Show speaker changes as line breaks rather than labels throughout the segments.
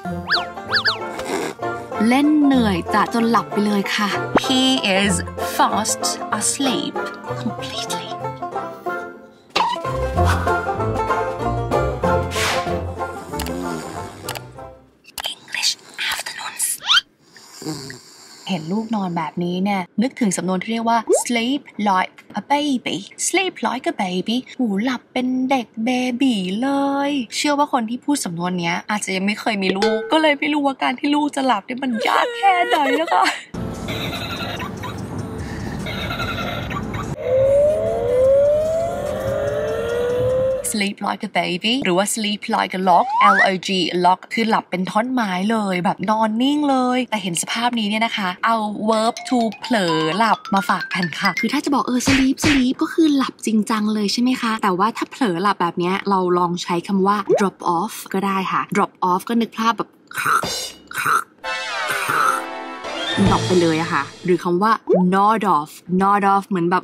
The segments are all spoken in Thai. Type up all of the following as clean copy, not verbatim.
เล่นเหนื่อยจะจนหลับไปเลยค่ะ He is fast asleep completely English afternoons เห็นลูกนอนแบบนี้เนี่ยนึกถึงสำนวนที่เรียกว่า sleep like a baby sleep like a baby หูหลับเป็นเด็กเบบีเลยเชื่อว่าคนที่พูดสำนวนนี้อาจจะยังไม่เคยมีลูกก็เลยไม่รู้ว่าการที่ลูกจะหลับเนี่ยมันยากแค่ไหนนะคะ sleep like a baby หรือว่า sleep like a log log log คือหลับเป็นท่อนไม้เลยแบบนอนนิ่งเลยแต่เห็นสภาพนี้เนี่ยนะคะเอา verb to เผลอหลับมาฝากกันค่ะคือถ้าจะบอกsleep ก็คือหลับจริงจังเลยใช่ไหมคะแต่ว่าถ้าเผลอหลับแบบนี้เราลองใช้คำว่า drop off ก็ได้ค่ะ drop off ก็นึกภาพแบบดรอปไปเลยอะค่ะหรือคำว่า nod off เหมือนแบบ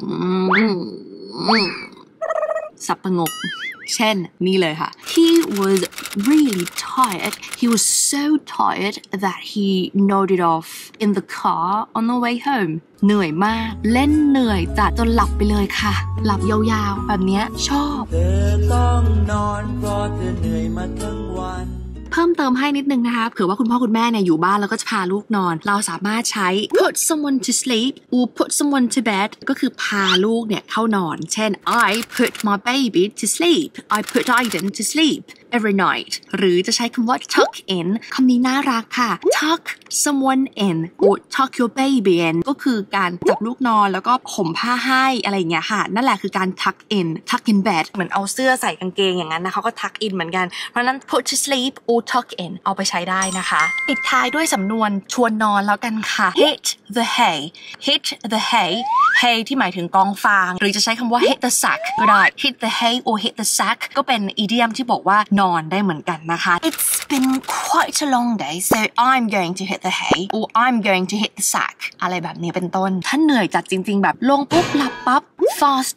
สับประงกเช่นนี่เลยค่ะ He was really tired. He was so tired that he nodded off in the car on the way home. เหนื่อยมากเล่นเหนื่อยจะจนหลับไปเลยค่ะหลับยาวๆแบบนี้ชอบเธอต้องนอนเพราะเธอเหนื่อยมาทั้งวันเพิ่มเติมให้นิดนึงนะคะเผื่อว่าคุณพ่อคุณแม่เนี่ยอยู่บ้านแล้วก็จะพาลูกนอนเราสามารถใช้ put someone to sleep or put someone to bed ก็คือพาลูกเนี่ยเข้านอนเช่น I put my baby to sleep I put Aiden to sleep every night หรือจะใช้คำว่า tuck in คำนี้น่ารักค่ะ tuck someone in or tuck your baby in ก็คือการจับลูกนอนแล้วก็ห่มผ้าให้อะไรอย่างเงี้ยค่ะนั่นแหละคือการ tuck in bed เหมือนเอาเสื้อใส่กางเกงอย่างนั้นนะเขาก็ tuck in เหมือนกันเพราะนั้น put to sleep or tuck in เอาไปใช้ได้นะคะปิดท้ายด้วยสำนวนชวนนอนแล้วกันค่ะ hit the hay hay ที่หมายถึงกองฟางหรือจะใช้คำว่า hit the sack ก็ได้ hit the hay or hit the sack ก็เป็นอีเดียมที่บอกว่านอนได้เหมือนกันนะคะ It's been quite a long day so I'm going to hit the hay or I'm going to hit the sack อะไรแบบนี้เป็นต้นถ้าเหนื่อยจัดจริงๆแบบลงปุ๊บหลับปั๊บ fast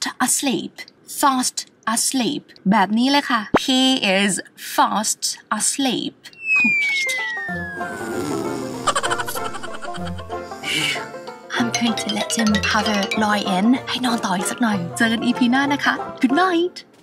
asleep แบบนี้เลยค่ะ He is fast asleep completely I'm going to let him have a lie in ให้นอนต่ออีกสักหน่อยเจอกัน EP หน้านะคะ Good night